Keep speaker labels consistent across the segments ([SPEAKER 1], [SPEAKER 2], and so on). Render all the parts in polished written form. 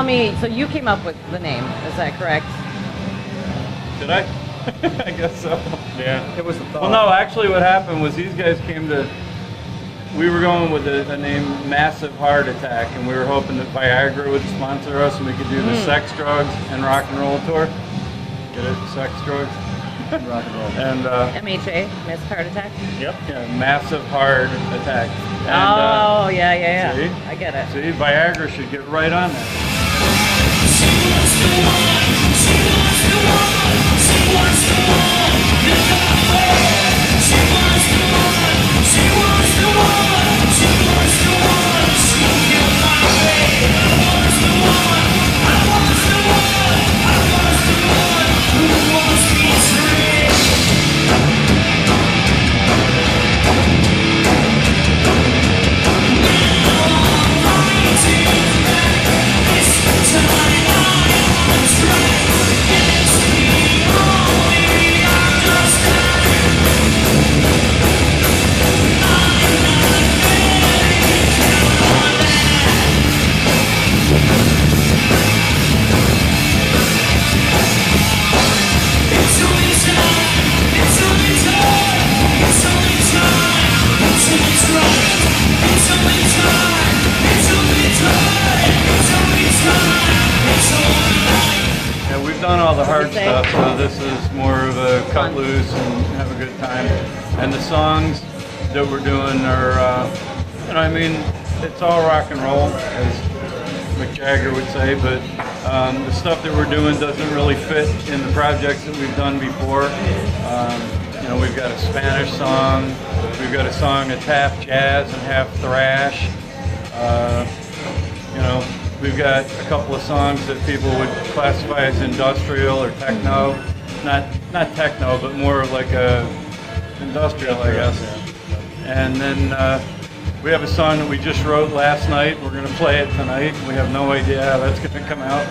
[SPEAKER 1] tell me, so you came up with the name, is that correct?
[SPEAKER 2] Did I? I guess so.
[SPEAKER 3] Yeah, it was the thought.
[SPEAKER 2] Well, no, actually what happened was these guys came to, we were going with the name Massive Heart Attack, and we were hoping that Viagra would sponsor us and we could do the Sex, Drugs, and Rock and Roll tour. Get it? Sex, Drugs,
[SPEAKER 3] Rock and roll.
[SPEAKER 2] and
[SPEAKER 1] MHA, Missed Heart Attack?
[SPEAKER 3] Yep.
[SPEAKER 2] yeah, Massive Heart Attack. And,
[SPEAKER 1] Oh, yeah.
[SPEAKER 2] see?
[SPEAKER 1] I get it.
[SPEAKER 2] See, Viagra should get right on that. Yeah, we've done all the hard stuff, so this is more of a cut loose and have a good time. And the songs that we're doing are, you know, I mean, it's all rock and roll, as Mick Jagger would say, but the stuff that we're doing doesn't really fit in the projects that we've done before. You know, we've got a Spanish song, we've got a song that's half jazz and half thrash. You know, we've got a couple of songs that people would classify as industrial or techno. Not techno, but more of like a industrial, I guess. And then we have a song that we just wrote last night. We're going to play it tonight. We have no idea how that's going to come out.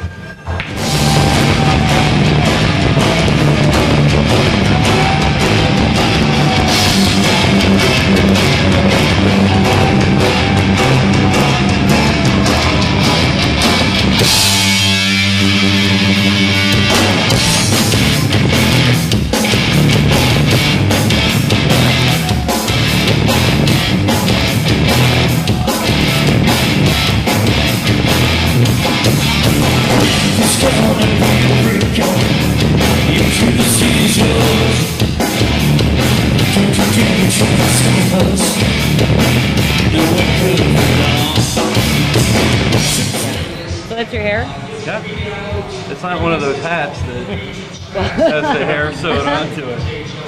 [SPEAKER 1] So that's your hair?
[SPEAKER 2] Yeah. It's not one of those hats that has the hair sewed onto it.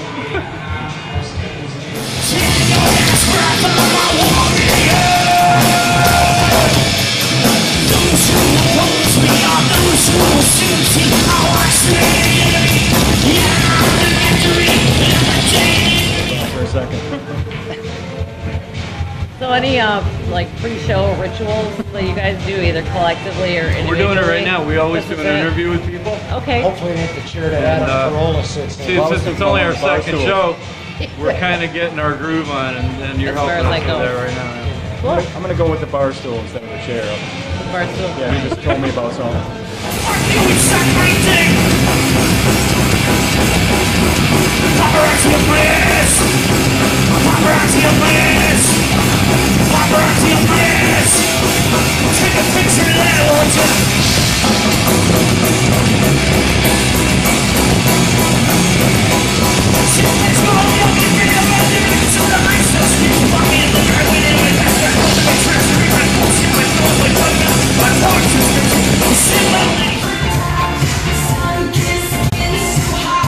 [SPEAKER 3] For a second.
[SPEAKER 1] So any like pre-show rituals that you guys do either collectively or individually?
[SPEAKER 2] We're doing it right now. We always do an interview with people.
[SPEAKER 1] Okay.
[SPEAKER 4] Hopefully, they have to cheer that Adam Carolla sits in.
[SPEAKER 2] See, since it's only our second show, we're kind of getting our groove on, and you're
[SPEAKER 1] As far
[SPEAKER 2] helping
[SPEAKER 1] as
[SPEAKER 2] us
[SPEAKER 1] I go.
[SPEAKER 2] with that right now.
[SPEAKER 1] Cool.
[SPEAKER 3] I'm gonna go with the bar stool instead of the chair.
[SPEAKER 1] Barstool.
[SPEAKER 3] Yeah, he just told me about something.
[SPEAKER 5] Take a picture of that, won't you?